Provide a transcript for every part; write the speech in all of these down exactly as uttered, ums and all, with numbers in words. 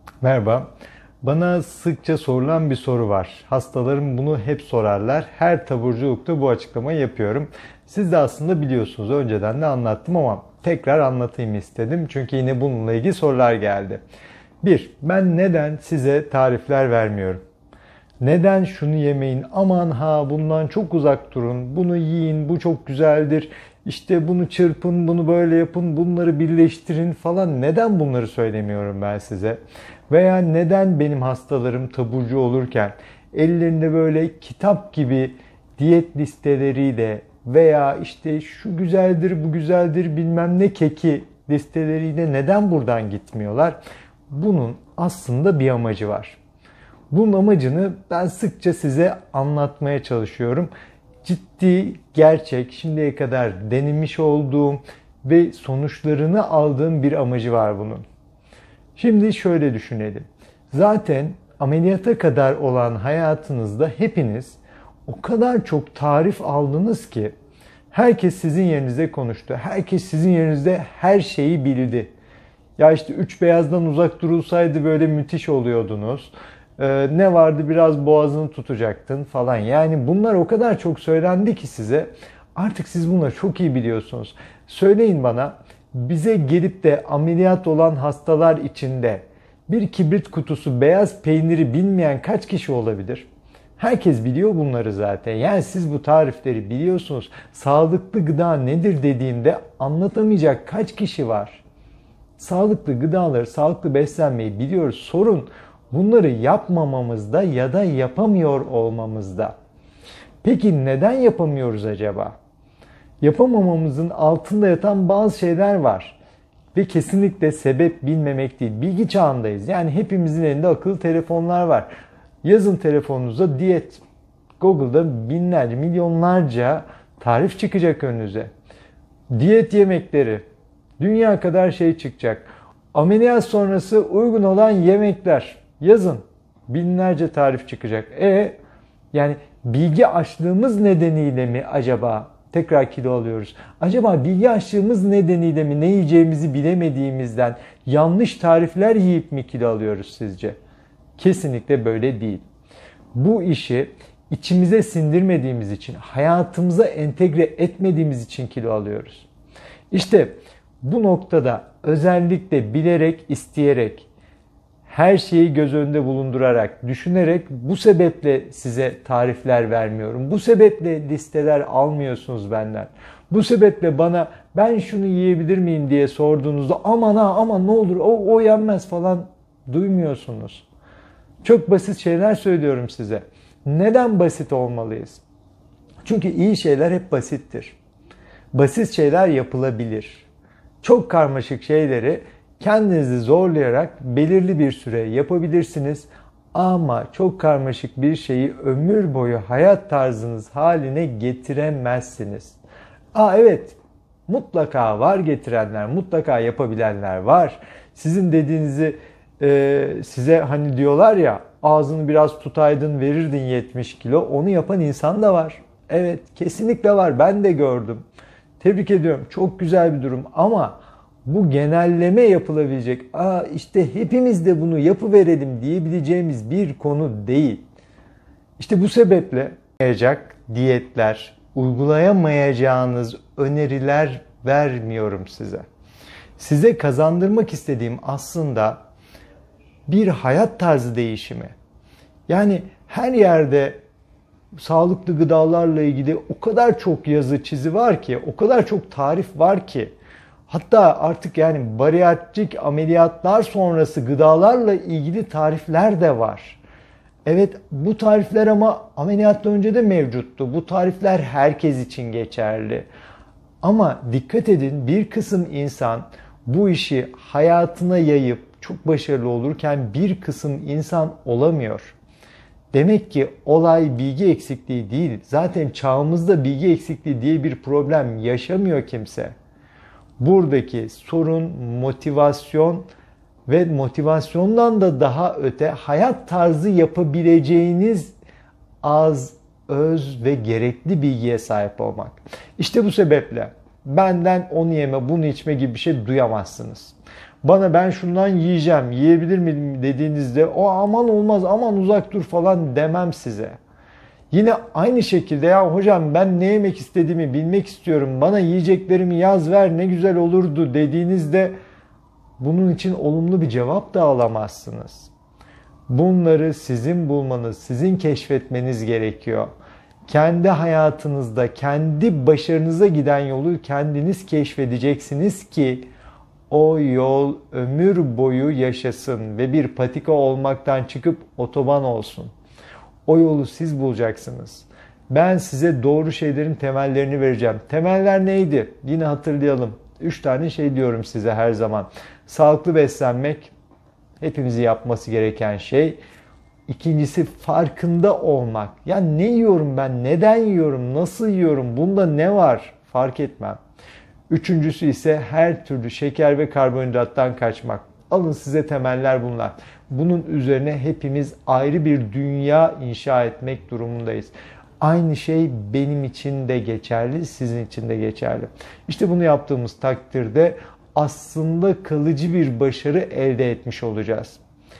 Merhaba. Bana sıkça sorulan bir soru var. Hastalarım bunu hep sorarlar. Her taburculukta bu açıklamayı yapıyorum. Siz de aslında biliyorsunuz. Önceden de anlattım ama tekrar anlatayım istedim. Çünkü yine bununla ilgili sorular geldi. Bir, ben neden size tarifler vermiyorum? Neden şunu yemeyin, aman ha bundan çok uzak durun, bunu yiyin, bu çok güzeldir, işte bunu çırpın, bunu böyle yapın, bunları birleştirin falan, neden bunları söylemiyorum ben size? Veya neden benim hastalarım taburcu olurken ellerinde böyle kitap gibi diyet listeleriyle veya işte şu güzeldir, bu güzeldir bilmem ne keki listeleriyle neden buradan gitmiyorlar? Bunun aslında bir amacı var. Bunun amacını ben sıkça size anlatmaya çalışıyorum. Ciddi, gerçek, şimdiye kadar denemiş olduğum ve sonuçlarını aldığım bir amacı var bunun. Şimdi şöyle düşünelim. Zaten ameliyata kadar olan hayatınızda hepiniz o kadar çok tarif aldınız ki herkes sizin yerinize konuştu. Herkes sizin yerinizde her şeyi bildi. Ya işte üç beyazdan uzak durulsaydı böyle müthiş oluyordunuz. Ee, ne vardı biraz boğazını tutacaktın falan. Yani bunlar o kadar çok söylendi ki size. Artık siz bunları çok iyi biliyorsunuz. Söyleyin bana, bize gelip de ameliyat olan hastalar içinde bir kibrit kutusu beyaz peyniri bilmeyen kaç kişi olabilir? Herkes biliyor bunları zaten. Yani siz bu tarifleri biliyorsunuz. Sağlıklı gıda nedir dediğimde anlatamayacak kaç kişi var? Sağlıklı gıdaları, sağlıklı beslenmeyi biliyoruz. Sorun bunları yapmamamızda ya da yapamıyor olmamızda. Peki neden yapamıyoruz acaba? Yapamamamızın altında yatan bazı şeyler var. Ve kesinlikle sebep bilmemek değil. Bilgi çağındayız. Yani hepimizin elinde akıllı telefonlar var. Yazın telefonunuza diyet. Google'da binlerce, milyonlarca tarif çıkacak önünüze. Diyet yemekleri. Dünya kadar şey çıkacak. Ameliyat sonrası uygun olan yemekler. Yazın. Binlerce tarif çıkacak. E yani bilgi açlığımız nedeniyle mi acaba tekrar kilo alıyoruz? Acaba bilgi açlığımız nedeniyle mi ne yiyeceğimizi bilemediğimizden yanlış tarifler yiyip mi kilo alıyoruz sizce? Kesinlikle böyle değil. Bu işi içimize sindirmediğimiz için, hayatımıza entegre etmediğimiz için kilo alıyoruz. İşte bu noktada özellikle bilerek, isteyerek, her şeyi göz önünde bulundurarak, düşünerek bu sebeple size tarifler vermiyorum. Bu sebeple listeler almıyorsunuz benden. Bu sebeple bana ben şunu yiyebilir miyim diye sorduğunuzda aman ha aman ne olur o, o yenmez falan duymuyorsunuz. Çok basit şeyler söylüyorum size. Neden basit olmalıyız? Çünkü iyi şeyler hep basittir. Basit şeyler yapılabilir. Çok karmaşık şeyleri kendinizi zorlayarak belirli bir süre yapabilirsiniz. Ama çok karmaşık bir şeyi ömür boyu hayat tarzınız haline getiremezsiniz. Aa evet, mutlaka var getirenler, mutlaka yapabilenler var. Sizin dediğinizi e, size hani diyorlar ya ağzını biraz tutaydın verirdin yetmiş kilo, onu yapan insan da var. Evet, kesinlikle var, ben de gördüm. Tebrik ediyorum, çok güzel bir durum ama bu genelleme yapılabilecek, aa işte hepimiz de bunu yapıverelim diyebileceğimiz bir konu değil. İşte bu sebeple yapacak diyetler, uygulayamayacağınız öneriler vermiyorum size. Size kazandırmak istediğim aslında bir hayat tarzı değişimi. Yani her yerde sağlıklı gıdalarla ilgili o kadar çok yazı çizi var ki, o kadar çok tarif var ki, hatta artık yani bariatrik ameliyatlar sonrası gıdalarla ilgili tarifler de var. Evet, bu tarifler ama ameliyattan önce de mevcuttu. Bu tarifler herkes için geçerli. Ama dikkat edin, bir kısım insan bu işi hayatına yayıp çok başarılı olurken bir kısım insan olamıyor. Demek ki olay bilgi eksikliği değil. Zaten çağımızda bilgi eksikliği diye bir problem yaşamıyor kimse. Buradaki sorun motivasyon ve motivasyondan da daha öte hayat tarzı yapabileceğiniz az, öz ve gerekli bilgiye sahip olmak. İşte bu sebeple benden onu yeme, bunu içme gibi bir şey duyamazsınız. Bana ben şundan yiyeceğim, yiyebilir miyim dediğinizde o aman olmaz, aman uzak dur falan demem size. Yine aynı şekilde ya hocam ben ne yemek istediğimi bilmek istiyorum, bana yiyeceklerimi yaz ver ne güzel olurdu dediğinizde bunun için olumlu bir cevap da alamazsınız. Bunları sizin bulmanız, sizin keşfetmeniz gerekiyor. Kendi hayatınızda, kendi başarınıza giden yolu kendiniz keşfedeceksiniz ki o yol ömür boyu yaşasın ve bir patika olmaktan çıkıp otoban olsun. O yolu siz bulacaksınız. Ben size doğru şeylerin temellerini vereceğim. Temeller neydi? Yine hatırlayalım. Üç tane şey diyorum size her zaman. Sağlıklı beslenmek, hepimizin yapması gereken şey. İkincisi farkında olmak. Ya ne yiyorum ben, neden yiyorum, nasıl yiyorum, bunda ne var fark etmem. Üçüncüsü ise her türlü şeker ve karbonhidrattan kaçmak. Alın size temeller bunlar. Bunun üzerine hepimiz ayrı bir dünya inşa etmek durumundayız. Aynı şey benim için de geçerli, sizin için de geçerli. İşte bunu yaptığımız takdirde aslında kalıcı bir başarı elde etmiş olacağız.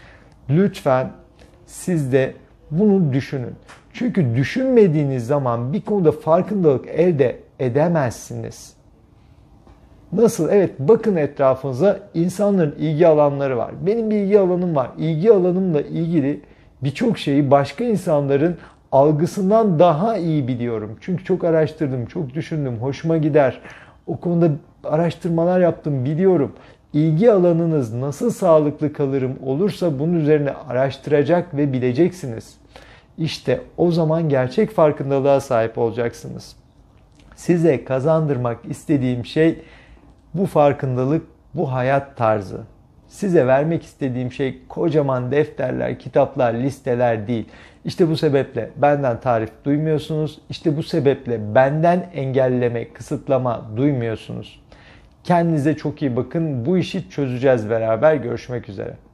Lütfen siz de bunu düşünün. Çünkü düşünmediğiniz zaman bir konuda farkındalık elde edemezsiniz. Nasıl? Evet, bakın etrafınıza, insanların ilgi alanları var. Benim bir ilgi alanım var. İlgi alanımla ilgili birçok şeyi başka insanların algısından daha iyi biliyorum. Çünkü çok araştırdım, çok düşündüm, hoşuma gider. O konuda araştırmalar yaptım, biliyorum. İlgi alanınız nasıl sağlıklı kalırım olursa bunun üzerine araştıracak ve bileceksiniz. İşte o zaman gerçek farkındalığa sahip olacaksınız. Size kazandırmak istediğim şey bu farkındalık, bu hayat tarzı. Size vermek istediğim şey kocaman defterler, kitaplar, listeler değil. İşte bu sebeple benden tarif duymuyorsunuz. İşte bu sebeple benden engelleme, kısıtlama duymuyorsunuz. Kendinize çok iyi bakın. Bu işi çözeceğiz beraber. Görüşmek üzere.